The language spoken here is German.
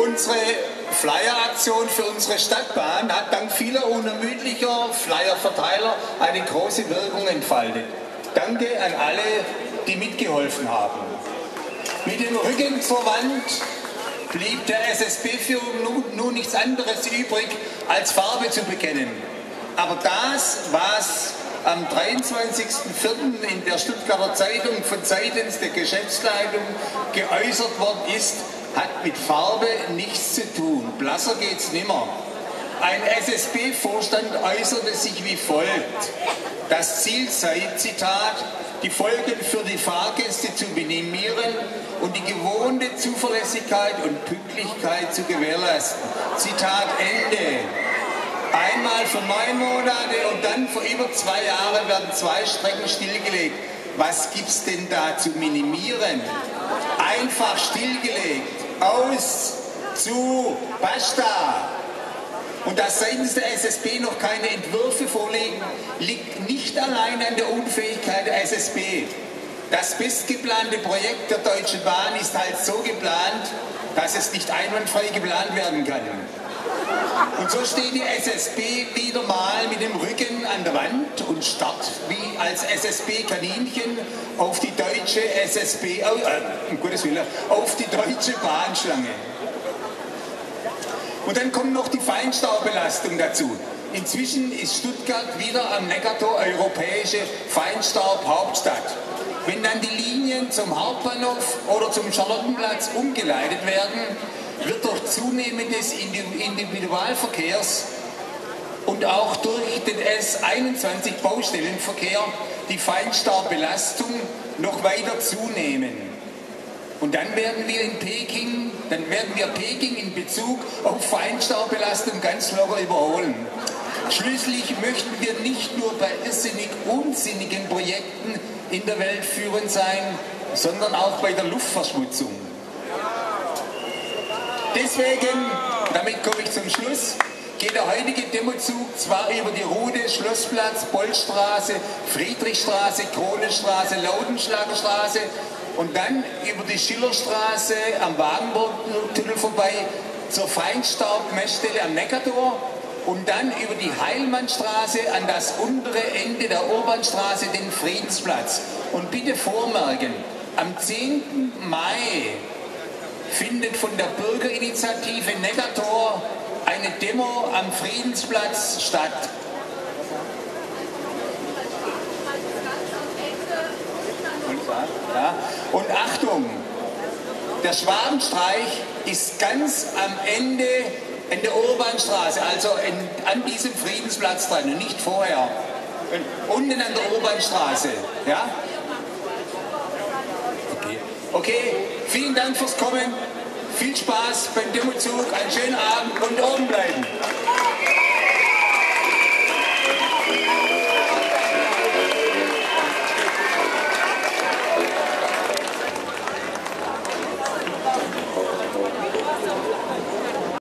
Unsere Flyer-Aktion für unsere Stadtbahn hat dank vieler unermüdlicher Flyer-Verteiler eine große Wirkung entfaltet. Danke an alle, die mitgeholfen haben. Mit dem Rücken zur Wand blieb der SSB-Führung nun nichts anderes übrig, als Farbe zu bekennen. Aber das, was am 23.04. in der Stuttgarter Zeitung von seitens der Geschäftsleitung geäußert worden ist, hat mit Farbe nichts zu tun. Blasser geht's nimmer. Ein SSB-Vorstand äußerte sich wie folgt. Das Ziel sei, Zitat, die Folgen für die Fahrgäste zu minimieren und die gewohnte Zuverlässigkeit und Pünktlichkeit zu gewährleisten. Zitat Ende. Einmal für 9 Monate und dann für über 2 Jahre werden 2 Strecken stillgelegt. Was gibt's denn da zu minimieren? Einfach stillgelegt. Aus, zu, basta. Und dass seitens der SSB noch keine Entwürfe vorliegen, liegt nicht allein an der Unfähigkeit der SSB. Das bestgeplante Projekt der Deutschen Bahn ist halt so geplant, dass es nicht einwandfrei geplant werden kann. Und so steht die SSB wieder mal mit dem Rücken an der Wand und starrt wie als SSB-Kaninchen auf die deutsche um Gottes Willen, auf die deutsche Bahnschlange. Und dann kommt noch die Feinstaubbelastung dazu. Inzwischen ist Stuttgart wieder am Neckartor europäische Feinstaubhauptstadt. Wenn dann die Linien zum Hauptbahnhof oder zum Charlottenplatz umgeleitet werden, wird durch zunehmendes Individualverkehrs und auch durch den S21 Baustellenverkehr die Feinstaubbelastung noch weiter zunehmen. Und dann werden wir Peking in Bezug auf Feinstaubbelastung ganz locker überholen. Schließlich möchten wir nicht nur bei irrsinnig unsinnigen Projekten in der Welt führend sein, sondern auch bei der Luftverschmutzung. Deswegen, damit komme ich zum Schluss, geht der heutige Demozug zwar über die Route Schlossplatz, Bollstraße, Friedrichstraße, Kronenstraße, Lautenschlagerstraße und dann über die Schillerstraße am Wagenburg-Tunnel vorbei zur Feinstaubmessstelle am Neckartor und dann über die Heilmannstraße an das untere Ende der Urbanstraße, den Friedensplatz. Und bitte vormerken, am 10. Mai findet von der Bürgerinitiative Neckartor eine Demo am Friedensplatz statt. Ja. Und Achtung, der Schwabenstreich ist ganz am Ende in der Urbanstraße, also an diesem Friedensplatz dran und nicht vorher. Unten an der Urbanstraße. Ja? Okay, vielen Dank fürs Kommen. Viel Spaß beim Demozug, einen schönen Abend und oben bleiben.